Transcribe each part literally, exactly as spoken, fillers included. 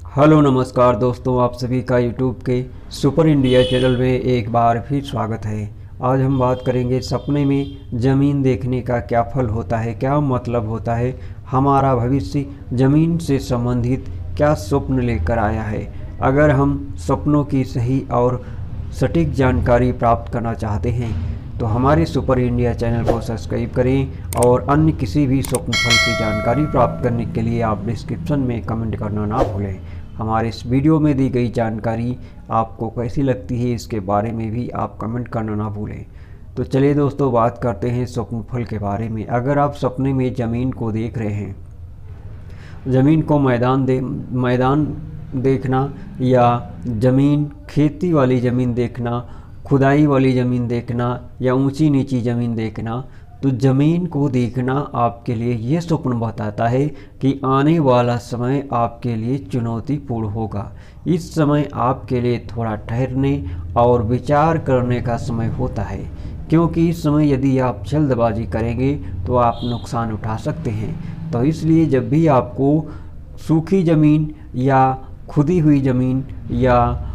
Hello नमस्कार दोस्तों, आप सभी का यूट्यूब के सुपर इंडिया चैनल में एक बार फिर स्वागत है। आज हम बात करेंगे सपने में ज़मीन देखने का क्या फल होता है, क्या मतलब होता है, हमारा भविष्य ज़मीन से संबंधित क्या स्वप्न लेकर आया है। अगर हम सपनों की सही और सटीक जानकारी प्राप्त करना चाहते हैं तो हमारे सुपर इंडिया चैनल को सब्सक्राइब करें और अन्य किसी भी स्वप्न फल की जानकारी प्राप्त करने के लिए आप डिस्क्रिप्शन में कमेंट करना ना भूलें। हमारे इस वीडियो में दी गई जानकारी आपको कैसी लगती है इसके बारे में भी आप कमेंट करना ना भूलें। तो चलिए दोस्तों, बात करते हैं स्वप्न फल के बारे में। अगर आप सपने में ज़मीन को देख रहे हैं, ज़मीन को मैदान दे मैदान देखना या ज़मीन खेती वाली ज़मीन देखना, खुदाई वाली ज़मीन देखना या ऊंची नीची ज़मीन देखना, तो ज़मीन को देखना आपके लिए ये स्वप्न बताता है कि आने वाला समय आपके लिए चुनौतीपूर्ण होगा। इस समय आपके लिए थोड़ा ठहरने और विचार करने का समय होता है, क्योंकि इस समय यदि आप जल्दबाजी करेंगे तो आप नुकसान उठा सकते हैं। तो इसलिए जब भी आपको सूखी ज़मीन या खुदी हुई ज़मीन या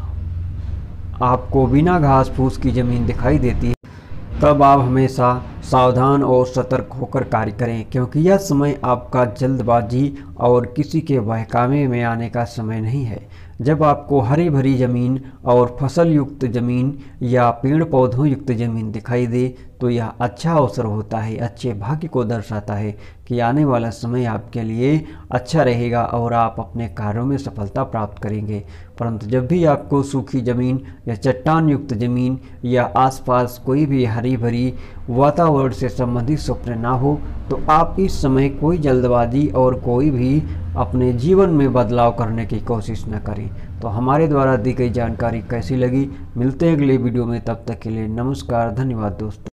आपको बिना घास फूस की ज़मीन दिखाई देती है, तब आप हमेशा सावधान और सतर्क होकर कार्य करें, क्योंकि यह समय आपका जल्दबाजी और किसी के बहकावे में आने का समय नहीं है। जब आपको हरी भरी ज़मीन और फसल युक्त ज़मीन या पेड़ पौधों युक्त ज़मीन दिखाई दे तो यह अच्छा अवसर होता है, अच्छे भाग्य को दर्शाता है कि आने वाला समय आपके लिए अच्छा रहेगा और आप अपने कार्यों में सफलता प्राप्त करेंगे। परंतु जब भी आपको सूखी ज़मीन या चट्टान युक्त ज़मीन या आसपास कोई भी हरी भरी वातावरण से संबंधित स्वप्न ना हो तो आप इस समय कोई जल्दबाजी और कोई भी अपने जीवन में बदलाव करने की कोशिश न करें। तो हमारे द्वारा दी गई जानकारी कैसी लगी, मिलते हैं अगले वीडियो में। तब तक के लिए नमस्कार, धन्यवाद दोस्तों।